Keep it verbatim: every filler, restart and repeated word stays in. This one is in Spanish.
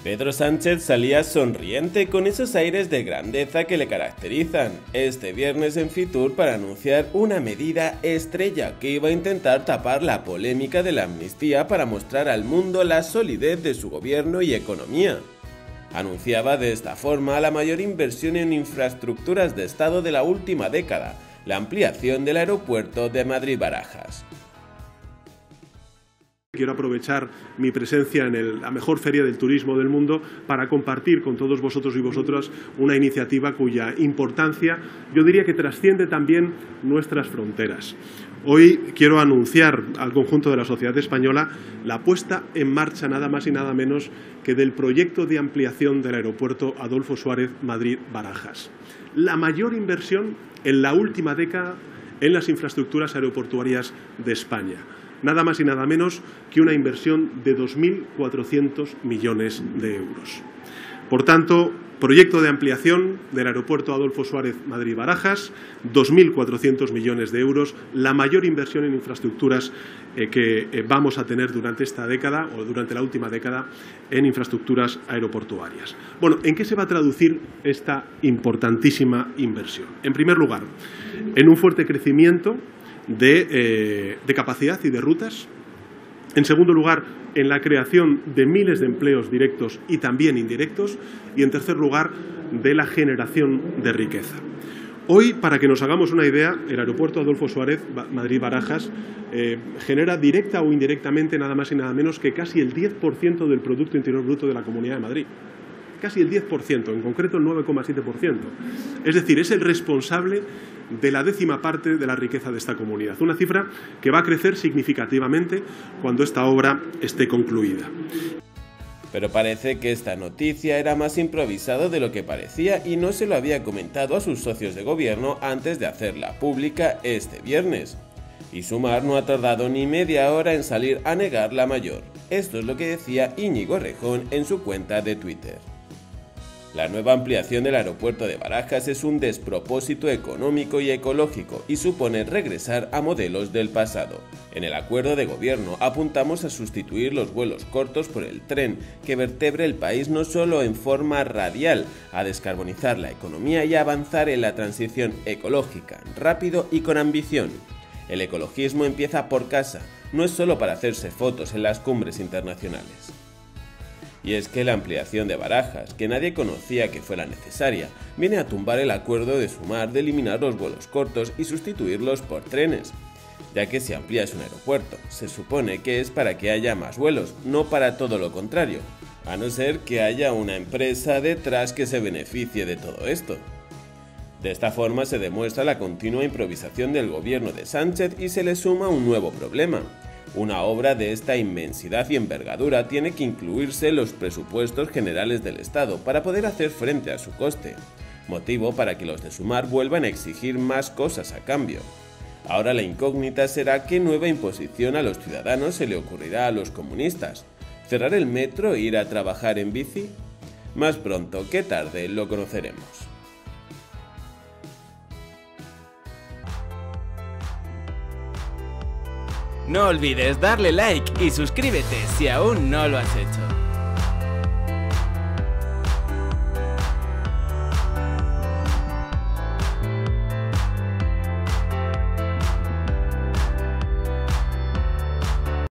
Pedro Sánchez salía sonriente con esos aires de grandeza que le caracterizan este viernes en Fitur para anunciar una medida estrella que iba a intentar tapar la polémica de la amnistía para mostrar al mundo la solidez de su gobierno y economía. Anunciaba de esta forma la mayor inversión en infraestructuras de Estado de la última década, la ampliación del aeropuerto de Madrid-Barajas. Quiero aprovechar mi presencia en el, la mejor feria del turismo del mundo para compartir con todos vosotros y vosotras una iniciativa cuya importancia, yo diría que trasciende también nuestras fronteras. Hoy quiero anunciar al conjunto de la sociedad española la puesta en marcha nada más y nada menos que del proyecto de ampliación del aeropuerto Adolfo Suárez Madrid-Barajas. La mayor inversión en la última década en las infraestructuras aeroportuarias de España. Nada más y nada menos que una inversión de dos mil cuatrocientos millones de euros. Por tanto, proyecto de ampliación del aeropuerto Adolfo Suárez Madrid-Barajas, dos mil cuatrocientos millones de euros, la mayor inversión en infraestructuras eh, que eh, vamos a tener durante esta década o durante la última década en infraestructuras aeroportuarias. Bueno, ¿en qué se va a traducir esta importantísima inversión? En primer lugar, en un fuerte crecimiento De, eh, de capacidad y de rutas. En segundo lugar, en la creación de miles de empleos directos y también indirectos. Y en tercer lugar, de la generación de riqueza. Hoy, para que nos hagamos una idea, el aeropuerto Adolfo Suárez Madrid-Barajas eh, genera directa o indirectamente nada más y nada menos que casi el diez por ciento del Producto Interior Bruto de la Comunidad de Madrid. Casi el diez por ciento, en concreto el nueve coma siete por ciento. Es decir, es el responsable de la décima parte de la riqueza de esta comunidad. Una cifra que va a crecer significativamente cuando esta obra esté concluida. Pero parece que esta noticia era más improvisado de lo que parecía y no se lo había comentado a sus socios de gobierno antes de hacerla pública este viernes. Y Sumar no ha tardado ni media hora en salir a negar la mayor. Esto es lo que decía Íñigo Errejón en su cuenta de Twitter. La nueva ampliación del aeropuerto de Barajas es un despropósito económico y ecológico y supone regresar a modelos del pasado. En el acuerdo de gobierno apuntamos a sustituir los vuelos cortos por el tren que vertebre el país no solo en forma radial, a descarbonizar la economía y a avanzar en la transición ecológica, rápido y con ambición. El ecologismo empieza por casa, no es solo para hacerse fotos en las cumbres internacionales. Y es que la ampliación de Barajas, que nadie conocía que fuera necesaria, viene a tumbar el acuerdo de Sumar de eliminar los vuelos cortos y sustituirlos por trenes. Ya que si amplías un aeropuerto, se supone que es para que haya más vuelos, no para todo lo contrario, a no ser que haya una empresa detrás que se beneficie de todo esto. De esta forma se demuestra la continua improvisación del gobierno de Sánchez y se le suma un nuevo problema. Una obra de esta inmensidad y envergadura tiene que incluirse en los presupuestos generales del Estado para poder hacer frente a su coste, motivo para que los de Sumar vuelvan a exigir más cosas a cambio. Ahora la incógnita será qué nueva imposición a los ciudadanos se le ocurrirá a los comunistas. ¿Cerrar el metro e ir a trabajar en bici? Más pronto que tarde lo conoceremos. No olvides darle like y suscríbete si aún no lo has hecho.